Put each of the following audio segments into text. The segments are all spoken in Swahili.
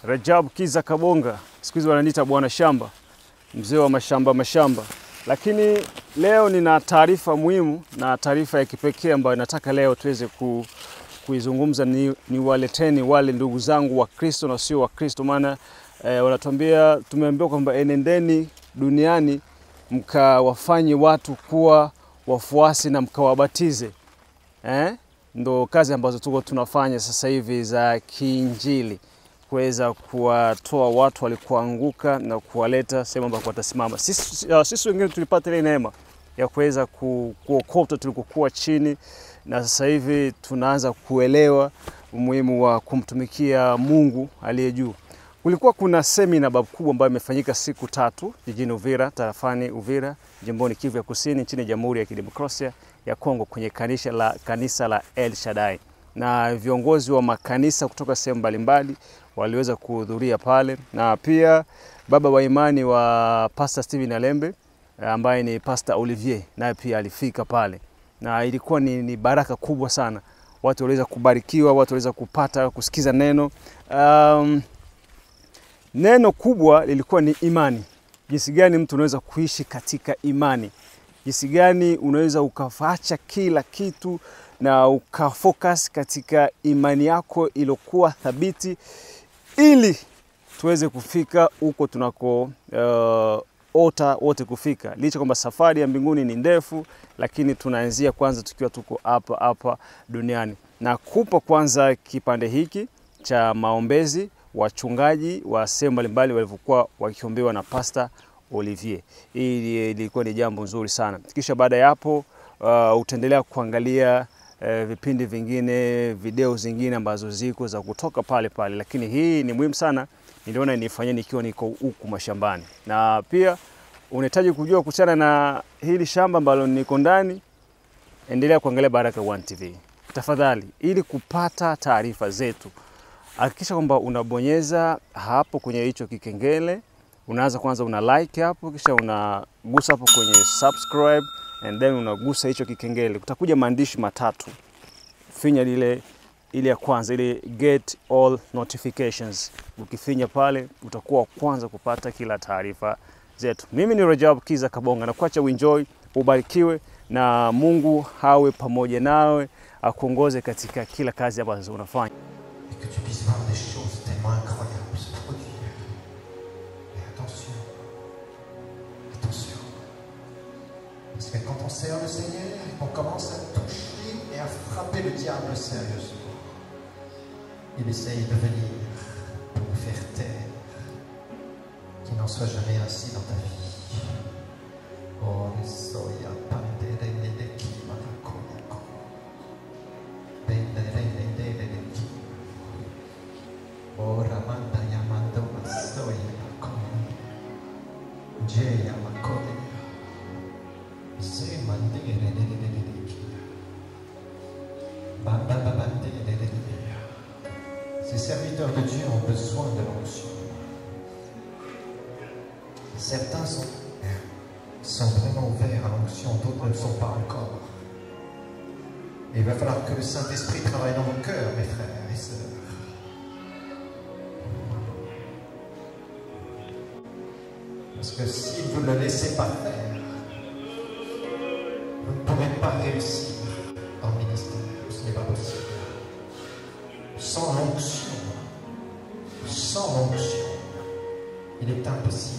Rajab Kiza Kabonga, siku hizi wananiita bwana shamba, mzee wa mashamba. Lakini leo nina taarifa muhimu na taarifa ya kipekee ambayo nataka leo tuweze kuizungumza. Ni waleteni wale ndugu zangu wa Kristo na sio wa Kristo, maana wanatuambia, tumeambiwa kwamba enendeni duniani mkawafanye watu kuwa wafuasi na mkawabatize. Ndo kazi ambazo tuko tunafanya sasa hivi za kiinjili, kuweza kuwatoa watu walikuanguka na kuwaleta sehemu ambapo watasimama. Sisi wengine tulipata ile neema ya kuweza kuokota tulikokuwa chini, na sasa hivi tunaanza kuelewa umuhimu wa kumtumikia Mungu aliye juu. Kulikuwa kuna semina kubwa ambayo imefanyika siku 3 jijini Uvira, tarafani Uvira, jimboni Kivu ya Kusini, nchini Jamhuri ya Kidemokrasia ya Kongo, kwenye kanisa la El Shaddai. Na viongozi wa makanisa kutoka sehemu mbalimbali waliweza kuhudhuria pale, na pia baba wa imani wa Pastor Steven Alembe ambaye ni Pastor Olivier naye pia alifika pale, na ilikuwa ni baraka kubwa sana. Watu waliweza kubarikiwa, watu waliweza kupata kusikiza neno. Neno kubwa lilikuwa ni imani. Jinsi gani mtu unaweza kuishi katika imani, jinsi gani unaweza ukafaacha kila kitu na ukafocus katika imani yako iliyokuwa thabiti, ili tuweze kufika huko tunako ota wote kufika. Licha kwamba safari ya mbinguni ni ndefu, lakini tunaanzia kwanza tukiwa tuko hapa duniani. Na kupa kwanza kipande hiki cha maombezi wachungaji wa sehemu mbalimbali walivyokuwa wakiombewa na Pastor Olivier. Hili ilikuwa ni jambo nzuri sana. Kisha baada ya hapo utaendelea kuangalia vipindi vingine, video zingine ambazo ziko za kutoka pale, lakini hii ni muhimu sana. Niliona nifanye nikiwa niko huku mashambani. Na pia unahitaji kujua kuhusiana na hili shamba ambalo niko ndani, endelea kuangalia Baraka1 TV. Tafadhali, ili kupata taarifa zetu, hakikisha kwamba unabonyeza hapo kwenye hicho kikengele. Unaanza kwanza una like hapo, kisha unagusa hapo kwenye subscribe, and then unagusa hicho kikengele. Kutakuja maandishi matatu. Finya ile ya kwanza, ile get all notifications. Ukifinya pale utakuwa kwanza kupata kila taarifa zetu. Mimi ni Rajab Kiza Kabonga, na kuacha uenjoy, ubarikiwe, na Mungu hawe pamoja nawe, akuongoze katika kila kazi ambazo unafanya. Que tu puisses voir des choses tellement incroyables se produire. Et attention, parce que quand on sert le Seigneur, on commence à toucher et à frapper le diable sérieusement. Il essaye de venir pour nous faire taire, qu'il n'en soit jamais ainsi dans ta vie. Oh, les soya pandere de qui maraconako. Oh, Ramanda Yamando Masoya Makoni Jaya Makoni Se Mandere Dedeki Bamba Babande Dedeki. Ces serviteurs de Dieu ont besoin de l'onction. Certains sont vraiment ouverts à l'onction, d'autres ne le sont pas encore. Et il va falloir que le Saint-Esprit travaille dans vos cœurs, mes frères et sœurs. Parce que si vous ne le laissez pas faire, vous ne pourrez pas réussir dans le ministère. Ce n'est pas possible. Sans l'onction, il est impossible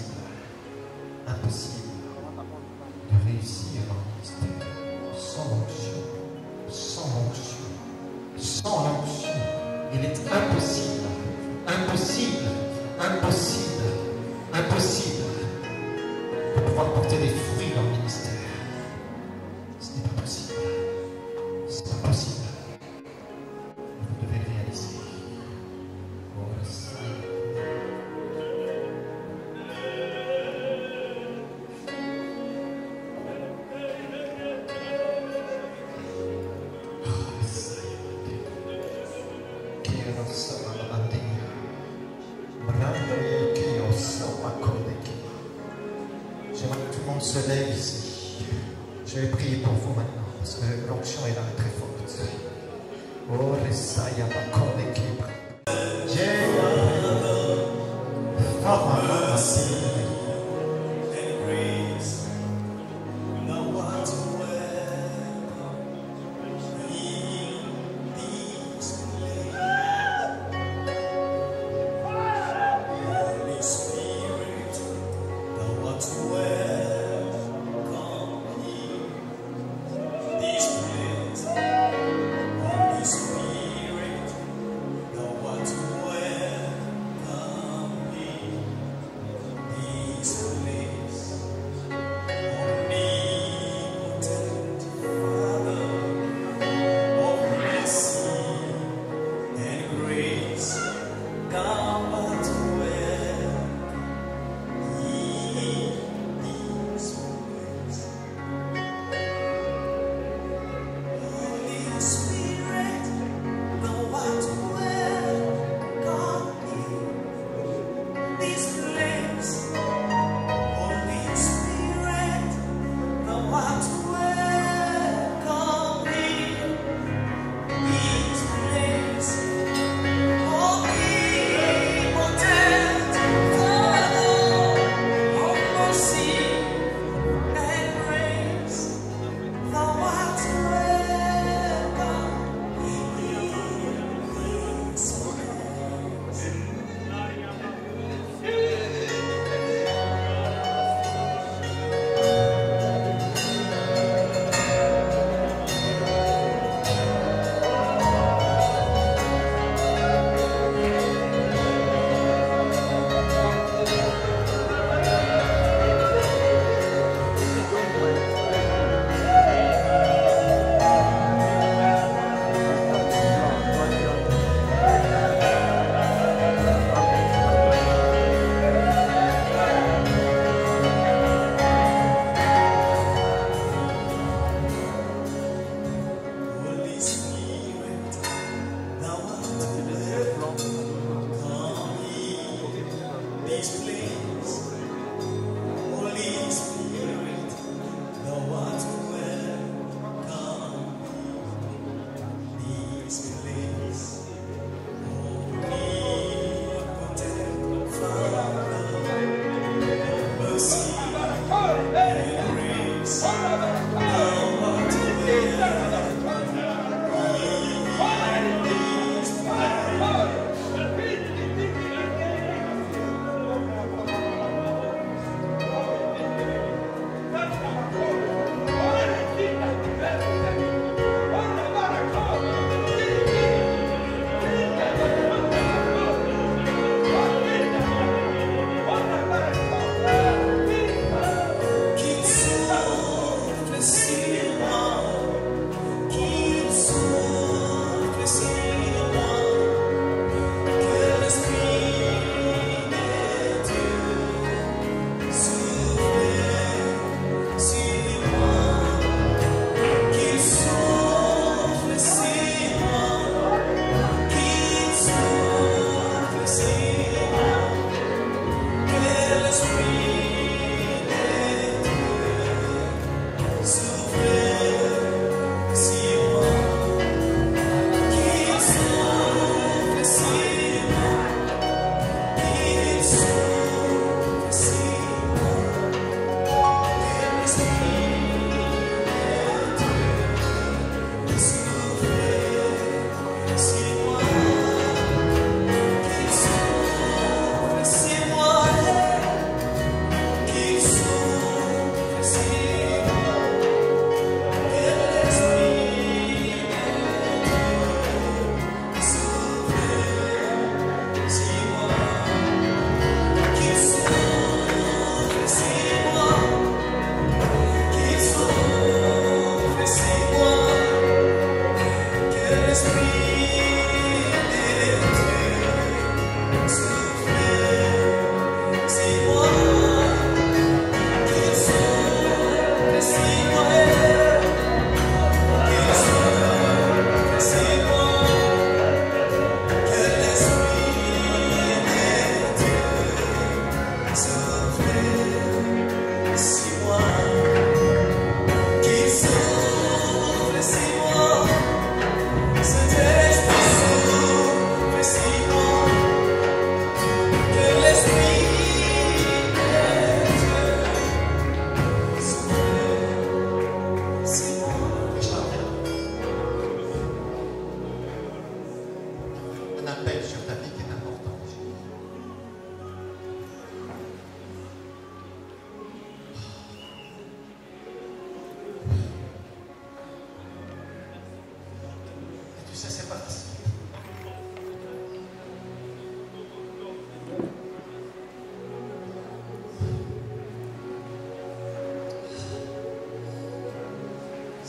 de réussir dans le ministère. Sans l'onction, il est impossible de pouvoir porter des fruits dans le ministère. Ce n'est pas possible. Vous devez le réaliser. Oh, le Seigneur. J'aimerais que tout le monde se lève ici. Je vais prier pour vous maintenant, parce que l'onction est là, très forte. Oh, Resaya Makone Kibra.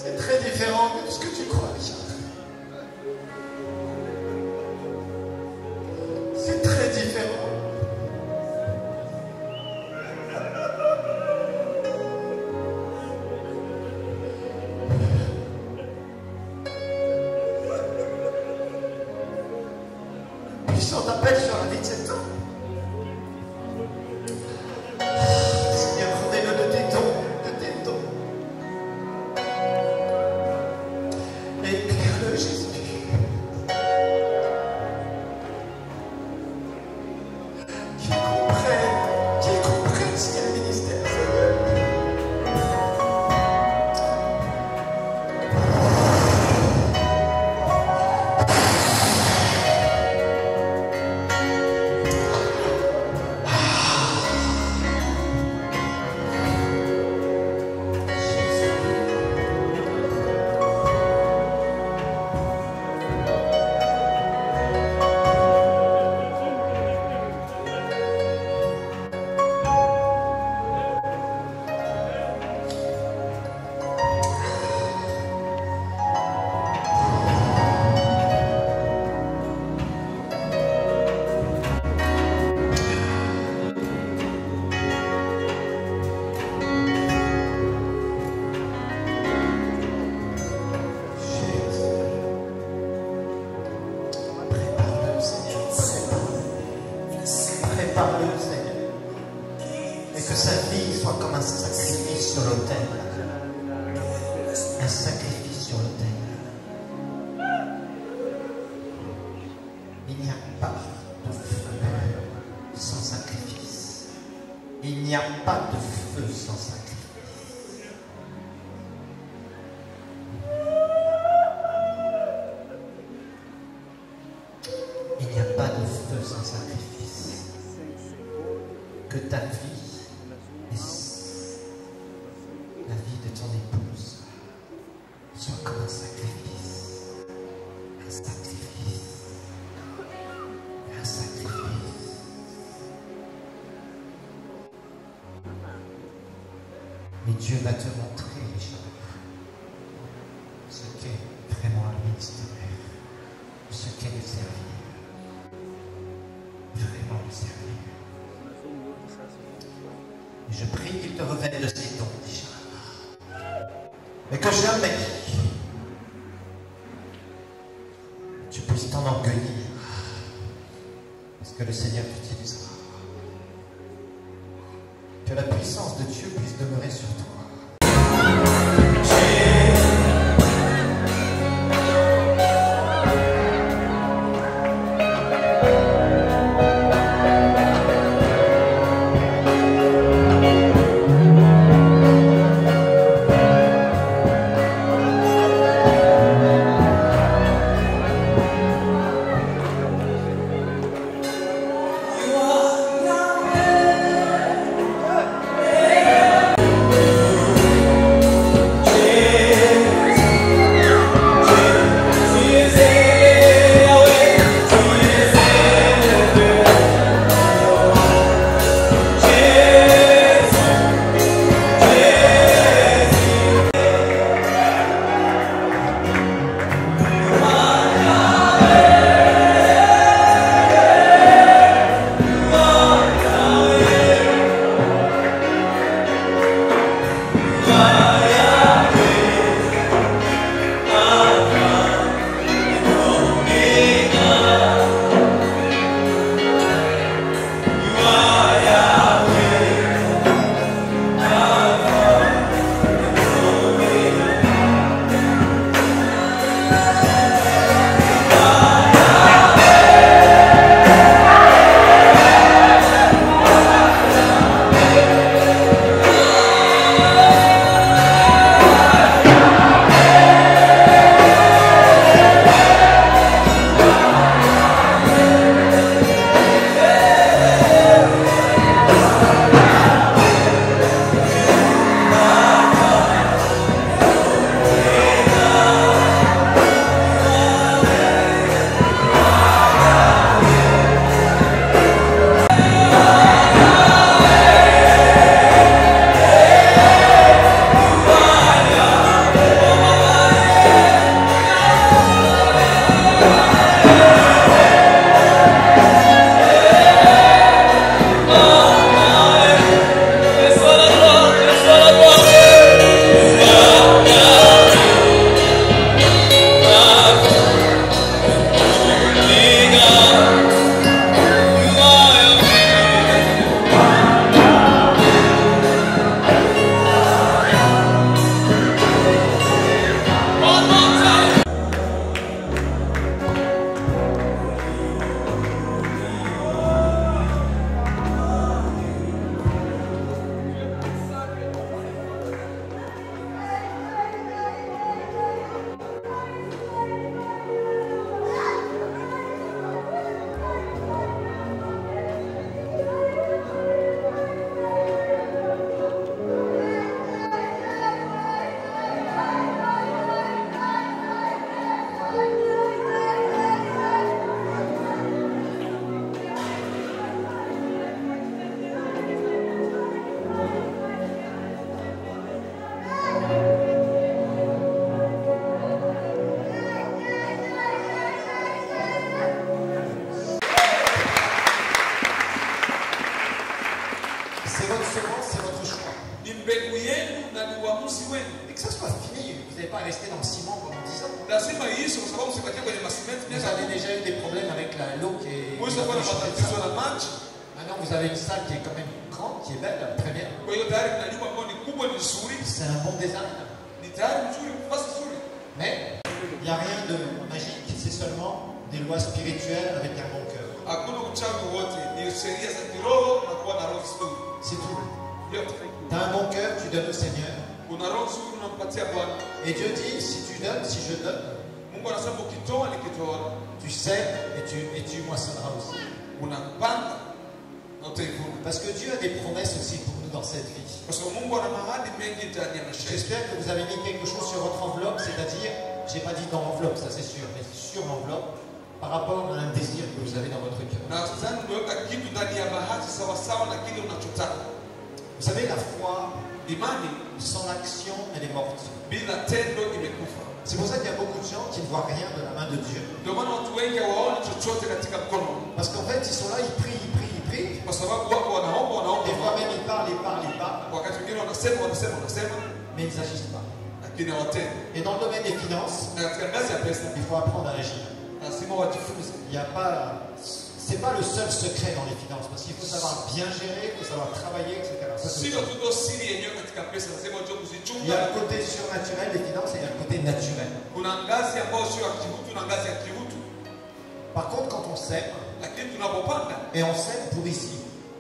C'est très différent de ce que tu crois, Richard. C'est très différent. Puissant appel sur la vie de cet homme. Seigneur, rendez-le de tes dons, de tes dons. Et éclaire-le, Jésus. Qu'il comprenne ce qu'est le ministère, Seigneur. Prépare-le, Seigneur. Prépare-le, Seigneur. Et que sa vie soit comme un sacrifice sur l'autel. Un sacrifice sur l'autel. Il n'y a pas de feu sans sacrifice. Il n'y a pas de feu sans sacrifice. Il n'y a pas de feu sans sacrifice. Que ta vie et la vie de ton épouse soient comme un sacrifice. Un sacrifice. Un sacrifice. Mais Dieu va te montrer, Richard, ce qu'est vraiment le ministère, ce qu'est le servir. Vraiment le servir. Et je prie qu'il te revêt de ses dons, Richard. Mais que jamais tu puisses t'enorgueillir. Parce que le Seigneur t'utilisera. Que la puissance de Dieu puisse demeurer sur toi. C'est votre semence, c'est votre choix. Ni mbegu yenu na ni uamuzi wenu. Et que ça soit fini, vous n'allez pas rester dans le ciment pendant 10 ans. Lazima iishe kwa sababu msibakie kwenye masimenti Vous miaka avez kumi. déjà eu des problèmes avec l'eau qui est... Mweza kuwa na matatizo na maji. Maintenant, vous avez une salle qui est quand même grande, qui est belle, très bien. Kwa hiyo tayari kuna nyumba ambayo ni kubwa, ni nzuri, C'est un bon design. ni tayari nzuri, nafasi nzuri. Mais il n'y a rien de magique, c'est seulement des lois spirituelles avec un bon cœur. Hakuna uchawi wote, ni sheria za kiroho na kuwa na roho nzuri. C'est tout. Yote. Tu as un bon cœur, tu donnes au Seigneur. Una roho nzuri unampatia Bwana. Et Dieu dit, si tu donnes, si je donne, Mungu anasema ukitoa nikitoa, tu sèmes et tu moissonneras aussi. unapanda na utaivuna. Parce que Dieu a des promesses aussi pour nous dans cette vie. Kwa sababu Mungu ana mahadi mengi ndani ya maisha yetu. J'espère que vous avez mis quelque chose sur votre enveloppe, c'est-à-dire, j'ai pas dit dans l'enveloppe, ça c'est sûr, mais sur l'enveloppe, par rapport à un désir que vous avez dans votre cœur. Na sasa umeweka kitu ndani ya bahati sawa sawa na kile unachotaka. Vous savez, la foi, Imani sans l'action, elle est morte. bila tendo imekufa. C'est pour ça qu'il y a beaucoup de gens qui ne voient rien de la main de Dieu. Ndio maana watu wengi hawaoni chochote katika mkono. Parce qu'en fait, ils sont là, ils prient, ils prient, ils prient. Kwa sababu wako wanaomba. Des fois même, ils parlent, ils parlent, ils parlent, Wakati mwingine wanasema, mais ils n'agissent pas. lakini hawatendi. Et dans le domaine des finances, Na katika ngazi ya pesa il faut apprendre à agir. lazima wajifunze. Il n'y a pas... C'est pas le seul secret dans les finances, parce qu'il faut savoir bien gérer, il faut savoir travailler, etc. Ça, c'est Sio le tu ndo siri yenyewe katika pesa, lazima ujue Il y a kuzichunga. le côté surnaturel des finances et il y a le côté naturel. Kuna ngazi ambayo sio ya kihutu na ngazi ya kihutu. Par contre, quand on sème, Lakini tunapopanda, et on sème pour ici,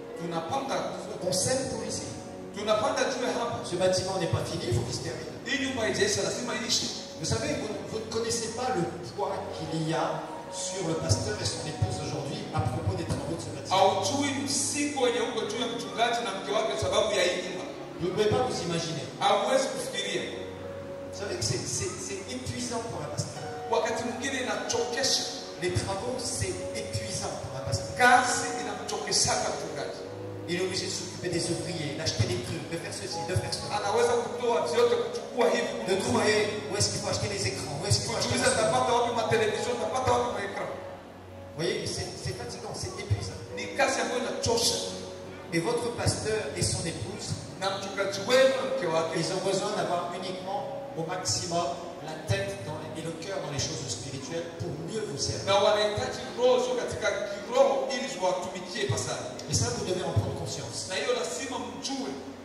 tunapanda on sème pour ici. tunapanda juu ya hapa. Ce bâtiment n'est pas fini, il faut qu'il se termine. Hii nyumba haijaisha, lazima iishi. Vous savez, vous ne connaissez pas le poids qu'il y a sur le pasteur et son épouse aujourd'hui à propos des travaux de ce bâtiment. Haujui mzigo wenye uko juu ya mchungaji na mke wake sababu ya hii nyumba. Vous ne pouvez pas vous imaginer. Hauwezi kufikiria. Vous savez que c'est épuisant pour un pasteur. Wakati mwingine inachokesha. Les travaux, c'est épuisant pour un pasteur. Kazi inamchokeshaka mchungaji. Il est obligé de s'occuper des ouvriers, d'acheter des trucs, de faire ceci, de faire cela. Anaweza kutoa vyote, kuchukua hivi, De kununua trouver hivi. où est-ce qu'il faut acheter les écrans, où est-ce qu'il faut acheter Kujiuliza la... tapata wapi matelevision, tapata wapi maekran. Vous voyez, c'est fatigant, c'est épuisant. Ni kazi ambayo inachosha. Et votre pasteur et son épouse, Na mchungaji wenu na mke wake ils ont besoin d'avoir uniquement au maximum la tête et le cœur dans les choses spirituelles pour mieux vous servir. na wanahitaji roho katika kiroho ili watumikie pasali. Et ça, vous devez en prendre conscience. Na hiyo lazima mjue.